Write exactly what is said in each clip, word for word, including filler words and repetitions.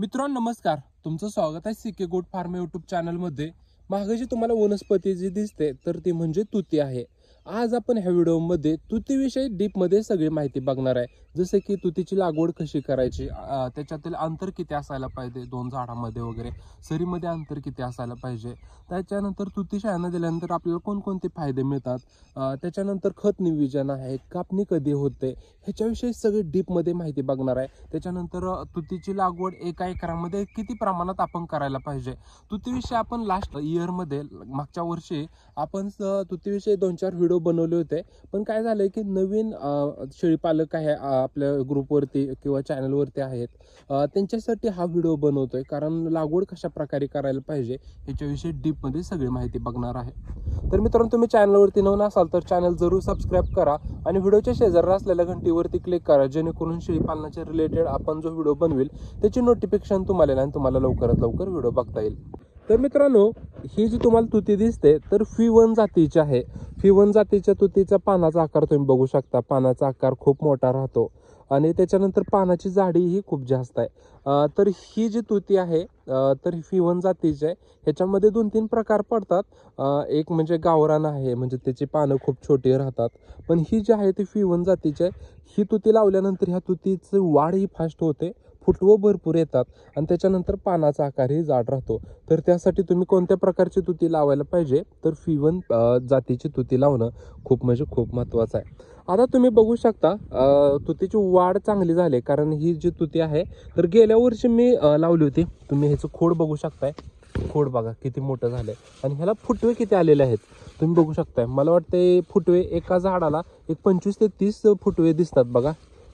मित्रांनो नमस्कार, तुमचं स्वागत आहे सीके गोट फार्म यूट्यूब चॅनलमध्ये। मागे जी तुम्हाला वनस्पती जी दिसते तर ती म्हणजे तुती आहे। आज आपण ह्या व्हिडिओमध्ये तुतीविषयी डीप मध्ये सगळी माहिती बघणार आहे, जसे की तुतीची लागवड कशी करायची, त्याच्यातील अंतर किती असायला पाहिजे दोन झाडांमध्ये वगैरे, सरीमध्ये अंतर किती असायला पाहिजे, त्याच्यानंतर तुती शाळेने दिल्यानंतर आपल्याला कोणकोणते फायदे मिळतात, त्याच्यानंतर खत नियोजन आहे, कापणी कधी होते, ह्याच्याविषयी सगळी डीप मध्ये माहिती बघणार आहे। त्याच्यानंतर तुतीची लागवड एका एकरामध्ये किती प्रमाणात आपण करायला पाहिजे। तुतीविषयी आपण लास्ट इयर मध्ये मागच्या वर्षी आपण तुतीविषयी दोन चार व्हिडिओ बनवले होते, पण काय झालंय की नवीन शेळीपालक आहे आपल्या ग्रुपवरती किंवा चॅनलवरती आहेत, त्यांच्यासाठी हा व्हिडिओ बनवतोय, कारण लागवड कशा प्रकारे करायला पाहिजे ह्याच्याविषयी डीप मध्ये सगळी माहिती बघणार आहे। तर मित्रांनो, तुम्ही चॅनलवरती नवीन असाल तर चॅनल जरूर सबस्क्राईब करा आणि व्हिडिओच्या शेजारी असलेल्या घंटीवरती क्लिक करा, जेणेकरून शेळीपालनाच्या रिलेटेड आपण जो व्हिडिओ बनवेल त्याची नोटिफिकेशन तुम्हाला आणि तुम्हाला लवकरात लवकर व्हिडिओ बघता येईल। तर मित्रांनो, ही जी तुम्हाला तुती दिसते तर फी वन जातीची आहे। फी वन जातीच्या तुतीचा पानाचा आकार तुम्ही बघू शकता, पानाचा आकार खूप मोठा राहतो आणि त्याच्यानंतर पानाची जाडी ही खूप जास्त आहे। तर ही जी तुती आहे तर फी वन जातीची आहे। ह्याच्यामध्ये दोन तीन प्रकार पडतात, एक म्हणजे गावरान आहे, म्हणजे त्याची पानं खूप छोटी राहतात, पण ही जी आहे ती फी वन जातीची आहे। ही तुती लावल्यानंतर ह्या तुतीची वाढ ही फास्ट होते, फुटवं भरपूर येतात आणि त्याच्यानंतर पानाचा आकारही जाड राहतो। तर त्यासाठी तुम्ही कोणत्या प्रकारची तुती लावायला पाहिजे, तर फी वन जातीची तुती लावणं खूप म्हणजे खूप महत्त्वाचं आहे। आता तुम्ही बघू शकता तुतीची वाढ चांगली झाली, कारण ही जी तुती आहे तर गेल्या वर्षी मी लावली होती। तुम्ही ह्याचं खोड बघू शकताय, खोड बघा किती मोठं झालंय आणि ह्याला फुटवे किती आलेले आहेत तुम्ही बघू शकताय। मला वाटते फुटवे एका झाडाला एक पंचवीस ते तीस फुटवे दिसतात, बघा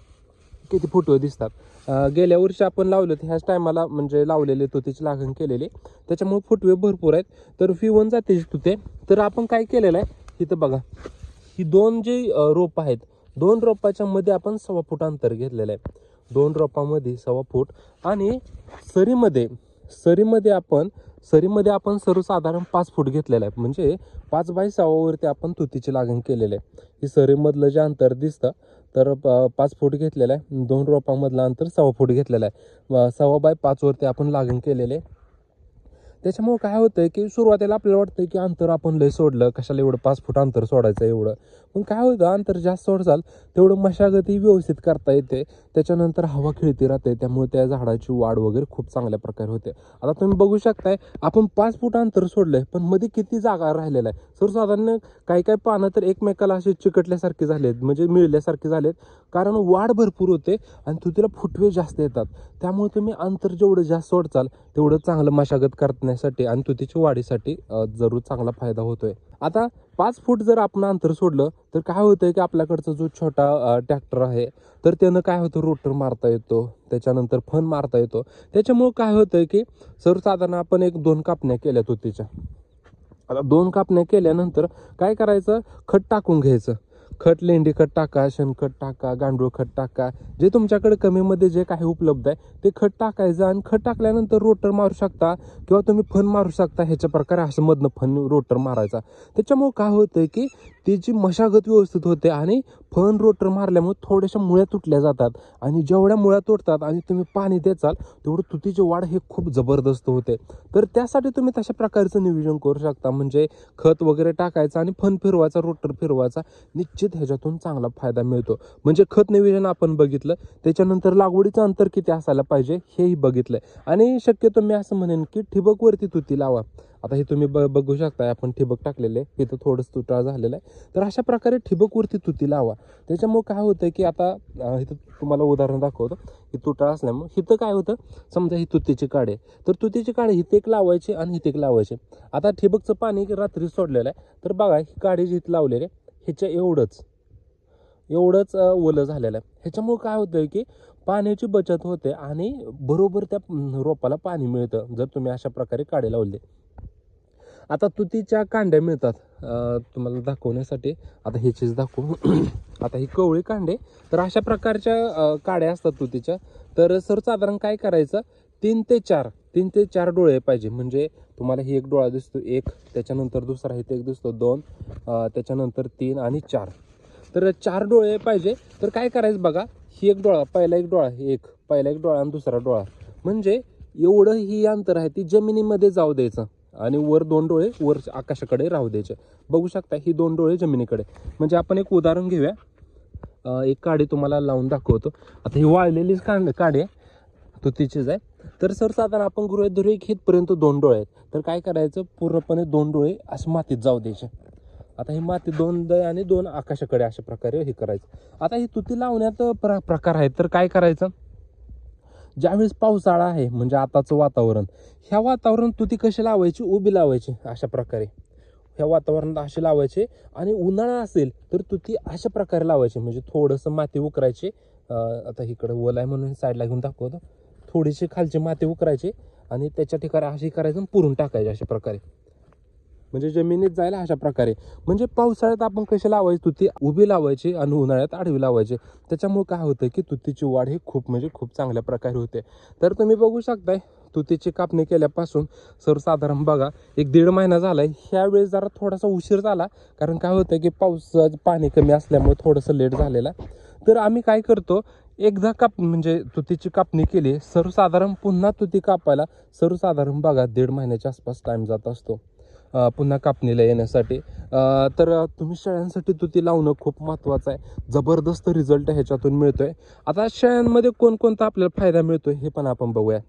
किती फुटवे दिसतात। गेल्या वर्षी आपण लावले होते ह्याच टायमाला, म्हणजे लावलेले तुतीची लागण केलेली, त्याच्यामुळे फुटवे भरपूर आहेत। तर फी वन जातीची तुते, तर आपण काय केलेलं आहे इथं बघा, ही दोन जे रोप आहेत, दोन रोपाच्या मध्ये आपण सव्वा फूट अंतर घेतलेलं आहे, दोन रोपामध्ये सव्वा फूट आणि सरीमध्ये सरीमध्ये आपण सरीमध्ये आपण सर्वसाधारण पाच फूट घेतलेलं आहे, म्हणजे पाच बाय सव्वावरती आपण तुतीची लागण केलेली आहे। ही सरीमधलं जे अंतर दिसतं तर पाच फूट घेतलेलं आहे, दोन रोपांमधलं अंतर सव्वा फूट घेतलेलं आहे, सव्वा बाय पाच वरती आपण लागण केलेले आहे। त्याच्यामुळे काय होतंय की सुरुवातीला आपल्याला वाटतंय की अंतर आपण लय सोडलं, कशाला एवढं पाच फूट अंतर सोडायचं एवढं, पण काय होतं अंतर जास्त सोडचाल तेवढं मशागती व्यवस्थित करता येते, त्याच्यानंतर हवा खेळती राहते, त्यामुळे त्या झाडाची वाढ वगैरे खूप चांगल्या प्रकारे होते। आता तुम्ही बघू शकताय आपण पाच फूट अंतर सोडलंय, पण मध्ये किती जागा राहिलेला आहे। सर्वसाधारण काही काही पानं तर एकमेकाला असे चिकटल्यासारखे झालेत, म्हणजे मिळल्यासारखे झालेत, कारण वाढ भरपूर होते आणि तुतीला फुटवे जास्त येतात। त्यामुळे तुम्ही अंतर जेवढं जास्त सोडचाल तेवढं चांगलं मशागत करण्यासाठी आणि तुतीच्या वाढीसाठी जरूर चांगला फायदा होतोय। आता पाच फूट जर आपण अंतर सोडलं तर काय होतंय की आपल्याकडचा जो छोटा ट्रॅक्टर आहे तर त्यानं काय होतं, रोटर मारता येतो, त्याच्यानंतर फन मारता येतो। त्याच्यामुळे काय होतंय की सर्वसाधारण आपण एक दोन कापण्या केल्या तुतीच्या, आता दोन कापण्या केल्यानंतर काय करायचं, खत टाकून घ्यायचं, खत लेंडी खत टाका, शेणखत टाका, गांडूळ खत टाका, जे तुमच्याकडे कमीमध्ये जे काही उपलब्ध आहे ते खत टाकायचं आणि खत टाकल्यानंतर रोटर मारू शकता किंवा तुम्ही फन मारू शकता, ह्याच्या प्रकारे असं मधनं फन रोटर मारायचा। त्याच्यामुळे काय होतंय की त्याची मशागत व्यवस्थित होते आणि फन रोटर मारल्यामुळे थोड्याशा मुळ्या तुटल्या जातात आणि जेवढ्या मुळ्या तुटतात आणि तुम्ही पाणी द्याचाल तेवढं तुतीची वाढ हे खूप जबरदस्त होते। तर त्यासाठी तुम्ही तशा प्रकारचं नियोजन करू शकता, म्हणजे खत वगैरे टाकायचं आणि फन फिरवायचा, रोटर फिरवायचा, निश्चित ह्याच्यातून चांगला फायदा मिळतो। म्हणजे खत नियोजन आपण बघितलं, त्याच्यानंतर लागवडीचं अंतर किती असायला पाहिजे हेही बघितलंय आणि शक्यतो मी असं म्हणेन की ठिबक वरती तुती लावा। आता हे तुम्ही बघू शकताय आपण ठिबक टाकलेले, इथं थोडंच तुटाळ झालेलं आहे, तर अशा प्रकारे ठिबक वरती तुती लावा। त्याच्यामुळे काय होतं की आता इथं तुम्हाला उदाहरण दाखवतो, ही तुटाळ असल्यामुळे इथं काय होतं, समजा ही तुतीची काडी तर तुतीची काडी हिथे एक लावायची आणि हिथे एक लावायची। आता ठिबकचं पाणी रात्री सोडलेलं आहे, तर बघा ही काडी जिथं लावलेली ह्याच्या एवढंच एवढंच ओलं झालेलं आहे। ह्याच्यामुळे काय होतंय की पाण्याची बचत होते आणि बरोबर त्या रोपाला पाणी मिळतं जर तुम्ही अशा प्रकारे काडी लावली। आता तुतीच्या कांड्या मिळतात तुम्हाला दाखवण्यासाठी, आता ह्याचीच दाखवू आता ही कवळी कांडे, तर अशा प्रकारच्या काड्या असतात तुतीच्या। तर सर्वसाधारण काय करायचं, तीन ते चार तीन ते चार डोळे पाहिजे, म्हणजे तुम्हाला ही एक डोळा दिसतो एक, त्याच्यानंतर दुसरा इथे एक दिसतो दोन, त्याच्यानंतर तीन आणि चार, तर चार डोळे पाहिजे। तर काय करायचं बघा, ही एक डोळा, पहिला एक डोळा एक, पहिला एक डोळा आणि दुसरा डोळा, म्हणजे एवढं ही अंतर आहे ती जमिनीमध्ये जाऊ द्यायचं आणि वर दोन डोळे वर आकाशाकडे राहू द्यायचे. बघू शकता ही दोन डोळे जमिनीकडे. म्हणजे आपण एक उदाहरण घेऊया. एक काडी तुम्हाला लावून दाखवतो. आता ही वाळलेलीच कांड काडी आहे, तुतीचीच आहे. तर सर्वसाधारण आपण गृहीत धरूया की इथपर्यंत दोन डोळे आहेत. तर काय करायचं, पूर्णपणे दोन डोळे असं मातीत जाऊ द्यायचे. आता ही माती दोन द आणि दोन आकाशाकडे अशा प्रकारे हे करायचं. आता ही तुती लावण्यात प्र प्रकार आहेत. तर काय करायचं, ज्यावेळेस पावसाळा आहे म्हणजे आताचं वातावरण, ह्या वातावरण तुती कशी लावायची, उभी लावायची अशा प्रकारे. ह्या वातावरणात अशी लावायचे. आणि उन्हाळा असेल तर तुती अशा प्रकारे लावायची, म्हणजे थोडंसं माती उकरायची. आता इकडे ओल आहे म्हणून साईडला घेऊन दाखवतो. थोडीशी खालची माती उकरायची आणि त्याच्या ठिकाणी अशी करायचं, पुरून टाकायची अशा प्रकारे, म्हणजे जमिनीत जायला अशा प्रकारे. म्हणजे पावसाळ्यात आपण कशी लावायची, तुती उभी लावायची आणि उन्हाळ्यात आडवी लावायची. त्याच्यामुळे काय होतं की तुतीची वाढ ही खूप म्हणजे खूप चांगल्या प्रकारे होते. तर तुम्ही बघू शकताय तुतीची कापणी केल्यापासून सर्वसाधारण बघा एक दीड महिना झालाय. ह्यावेळेस जरा थोडासा उशीर झाला, कारण काय होतं की पावसाचं पाणी कमी असल्यामुळे थोडंसं लेट झालेला. तर आम्ही काय करतो, एकदा काप म्हणजे तुतीची कापणी केली, सर्वसाधारण पुन्हा तुती कापायला सर्वसाधारण बघा दीड महिन्याच्या आसपास टाइम जात असतो पुन्हा कापणीला येण्यासाठी. तर तुम्ही शेळ्यांसाठी तुती लावणं खूप महत्त्वाचं आहे. जबरदस्त रिझल्ट ह्याच्यातून मिळतोय. आता शेळ्यांमध्ये कोणकोणता आपल्याला फायदा मिळतोय हे पण आपण बघूया.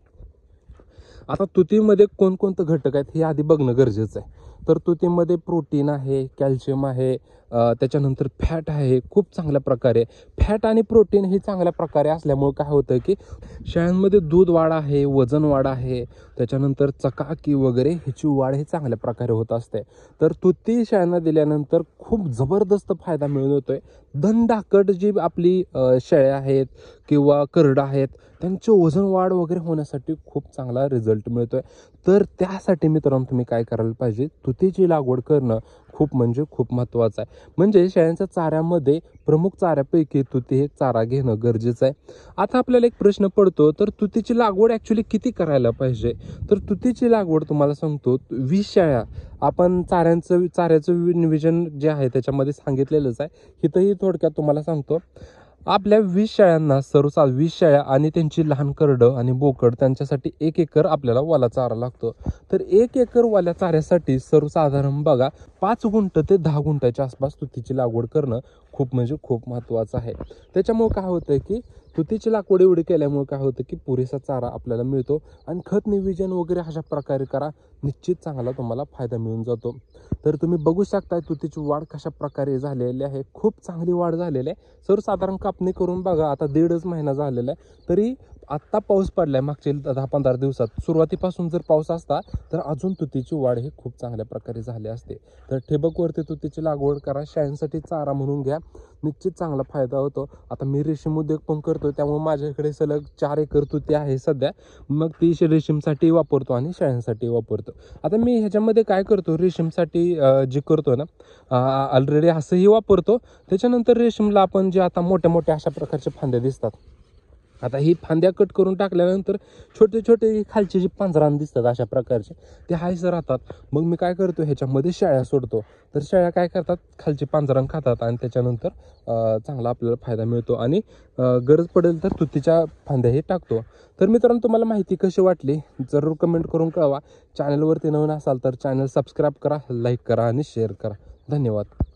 आता तुतीमध्ये कोणकोणते घटक आहेत हे आधी बघणं गरजेचं आहे. तर तुतीमध्ये प्रोटीन आहे, कॅल्शियम आहे, त्याच्यानंतर फॅट आहे खूप चांगल्या प्रकारे. फॅट आणि प्रोटीन हे चांगल्या प्रकारे असल्यामुळे काय होतं की शेळ्यांमध्ये दूध वाढ आहे, वजन वाढ आहे, त्याच्यानंतर चकाकी वगैरे ह्याची वाढ ही चांगल्या प्रकारे होत असते. तर तुती शेळ्यांना दिल्यानंतर खूप जबरदस्त फायदा मिळून येतोय. धनधाकट जी आपली शेळ्या आहेत किंवा करडं आहेत त्यांचे वजन वाढ वगैरे होण्यासाठी खूप चांगला रिझल्ट मिळतोय. तर त्यासाठी मित्रांनो तुम्ही काय करायला पाहिजे, तुतीची लागवड करणं खूप म्हणजे खूप महत्त्वाचं आहे. म्हणजे शेळ्यांच्या चाऱ्यामध्ये प्रमुख चाऱ्यापैकी तुती हे चारा घेणं गरजेचं आहे. आता आपल्याला एक प्रश्न पडतो, तर तुतीची लागवड ॲक्च्युली किती करायला पाहिजे. तर तुतीची लागवड तुम्हाला सांगतो, वीस शेळ्या आपण चाऱ्यांचं चाऱ्याचं नियोजन जे आहे त्याच्यामध्ये सांगितलेलंच आहे. इथंही थोडक्यात तुम्हाला सांगतो, आपल्या वीस शेळ्यांना सर्वसा वीस शेळ्या आणि त्यांची लहान करडं आणि बोकड त्यांच्यासाठी एक एकर आपल्याला वाला चारा लागतो. तर एक एकर वाल्या चाऱ्यासाठी सर्वसाधारण बघा पाच गुंठ ते दहा गुंठाच्या आसपास तुतीची लागवड करणं खूप म्हणजे खूप महत्त्वाचं आहे. त्याच्यामुळे काय होतं की तुतीची लागवड एवढी केल्यामुळे काय होतं की पुरेसा चारा आपल्याला मिळतो आणि खत नियोजन वगैरे अशा प्रकारे करा, निश्चित चांगला तुम्हाला फायदा मिळून जातो. तर तुम्ही बघू शकताय तुतीची वाढ कशा प्रकारे झालेली आहे, खूप चांगली वाढ झालेली आहे. सर्वसाधारण कापणी करून बघा आता दीडच महिना झालेला आहे, तरी आत्ता पाऊस पडलाय मागच्या दहा पंधरा दिवसात. सुरुवातीपासून जर पाऊस असता तर अजून तुतीची वाढ ही खूप चांगल्या प्रकारे झाली असते. तर ठिबकवरती तुतीची लागवड करा, शेळ्यांसाठी चारा म्हणून घ्या, निश्चित चांगला फायदा होतो. आता मी रेशीम उद्योग पण करतो, त्यामुळे माझ्याकडे सलग चार एकर तुती आहे सध्या. मग ती रेशीमसाठी वापरतो आणि शेळ्यांसाठी वापरतो. आता मी ह्याच्यामध्ये काय करतो, रेशीमसाठी जे करतो ना ऑलरेडी असंही वापरतो. त्याच्यानंतर रेशीमला आपण जे आता मोठ्या मोठ्या अशा प्रकारचे फांद्या दिसतात, आता ही फांद्या कट करून टाकल्यानंतर छोटे छोटे खालचे जे पांजरान दिसतात अशा प्रकारचे ते हायसं राहतात. मग मी काय करतो, ह्याच्यामध्ये शेळ्या सोडतो. तर शेळ्या काय करतात, खालचे पांजरान खातात आणि त्याच्यानंतर चांगला आपल्याला फायदा मिळतो आणि गरज पडेल तर तुतीच्या फांद्याही टाकतो. तर मित्रांनो तुम्हाला माहिती कशी वाटली जरूर कमेंट करून कळवा. चॅनलवरती नवीन असाल तर चॅनल सबस्क्राईब करा, लाईक करा आणि शेअर करा. धन्यवाद.